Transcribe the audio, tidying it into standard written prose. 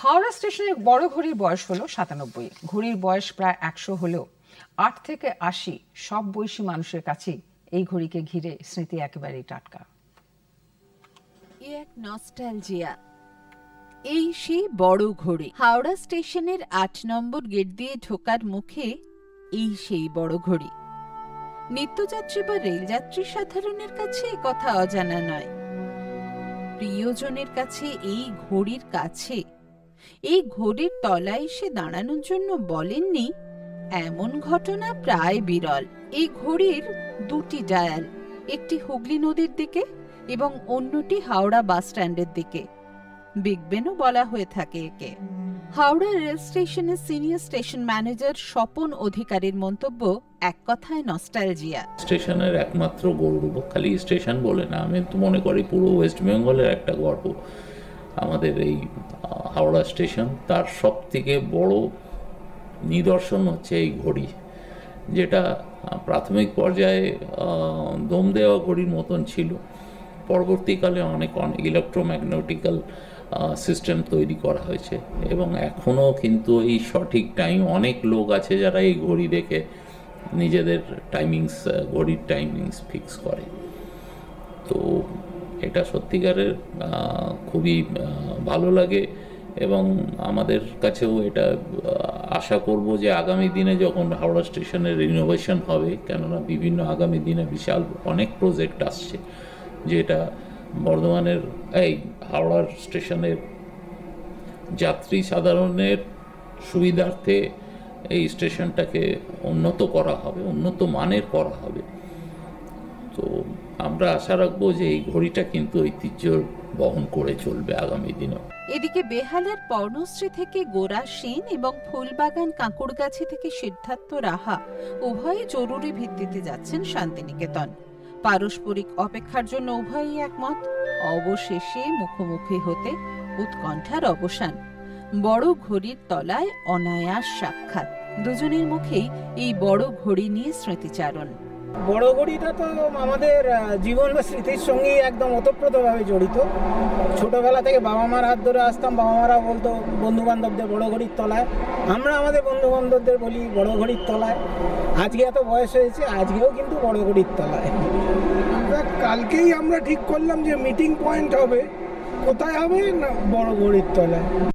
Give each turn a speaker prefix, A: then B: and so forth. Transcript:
A: হাওড়া স্টেশনে বড় ঘড়ির বয়স হলো 97। ঘড়ির বয়স প্রায় 100 হলেও 8 থেকে 80 সব বয়সী মানুষের কাছে এই ঘড়িকে ঘিরে স্মৃতি একেবারেই টাটকা।
B: এক নস্টালজিয়া। এই সেই বড় ঘড়ি। হাওড়া স্টেশনের 8 নম্বর গেট দিয়ে ঢোকার মুখে এই সেই বড় ঘড়ি। নিত্যযাত্রী বা রেলযাত্রী সাধারণের কাছে কথা অজানা নয়। প্রিয়জনের কাছে এই ঘড়ির কাছে, এই ঘড়ির তলায় এসে দাঁড়ানোর জন্য বলেননি এমন ঘটনা প্রায় বিরল। এই ঘড়ির দুটি ডায়াল, একটি হুগলি নদীর দিকে এবং অন্যটি হাওড়া বাস স্ট্যান্ডের দিকে। বিগ বেনও বলা হয়ে থাকে একে। হাওড়া রেল স্টেশনের সিনিয়র স্টেশন ম্যানেজার স্বপন অধিকারীর মন্তব্য, এক কথায় নস্টালজিয়া।
C: স্টেশনের একমাত্র গৌরব, খালি স্টেশন বলে না, আমি তো মনে করি পুরো ওয়েস্ট বেঙ্গলের একটা গর্ব আমাদের এই হাওড়া স্টেশন। তার সব থেকে বড় নিদর্শন হচ্ছে এই ঘড়ি, যেটা প্রাথমিক পর্যায়ে দম দেওয়া ঘড়ির মতন ছিল। পরবর্তীকালে অনেক ইলেকট্রোম্যাগনেটিক্যাল সিস্টেম তৈরি করা হয়েছে এবং এখনও কিন্তু এই সঠিক টাইম, অনেক লোক আছে যারা এই ঘড়ি দেখে নিজেদের টাইমিংস, ঘড়ির টাইমিংস ফিক্স করে। তো এটা সত্যিকারের খুবই ভালো লাগে এবং আমাদের কাছেও এটা আশা করব যে আগামী দিনে যখন হাওড়া স্টেশনের রিনোভেশন হবে, কেননা বিভিন্ন আগামী দিনে বিশাল অনেক প্রজেক্ট আসছে, যেটা বর্ধমানের এই হাওড়ার স্টেশনের যাত্রী সাধারণের সুবিধার্থে এই স্টেশনটাকে উন্নত করা হবে, উন্নত মানের করা হবে। তো আমরা আশা রাখবো যে এই ঘড়িটা কিন্তু ঐতিহ্য বহন করে চলবে আগামী দিনেও।
B: এদিকে বেহালার পর্ণশ্রী থেকে গোরা সেন এবং ফুলবাগান কাঁকুড়গাছি থেকে সিদ্ধার্থ রাহা উভয়ই জরুরি ভিত্তিতে যাচ্ছেন শান্তিনিকেতন। পারস্পরিক অপেক্ষার জন্য উভয়ই একমত। অবশেষে মুখোমুখি হতে উৎকণ্ঠার অবসান। বড় ঘড়ির তলায় অনায়াস সাক্ষাৎ। দুজনের মুখেই এই বড় ঘড়ি নিয়ে স্মৃতিচারণ।
D: বড় ঘড়িটা তো আমাদের জীবন বা স্মৃতির সঙ্গে একদম ওতপ্রোতভাবে জড়িত। ছোটবেলা থেকে বাবা মার হাত ধরে আসতাম, বাবা মারা বলতো বন্ধু বান্ধবদের বড় ঘড়ির তলায়, আমরা আমাদের বন্ধু বান্ধবদের বলি বড় ঘড়ির তলায়। আজকে এত বয়স হয়েছে, আজকেও কিন্তু বড় ঘড়ির তলায়।
E: কালকেই আমরা ঠিক করলাম যে মিটিং পয়েন্ট হবে, কোথায় হবে না বড় ঘড়ির তলায়।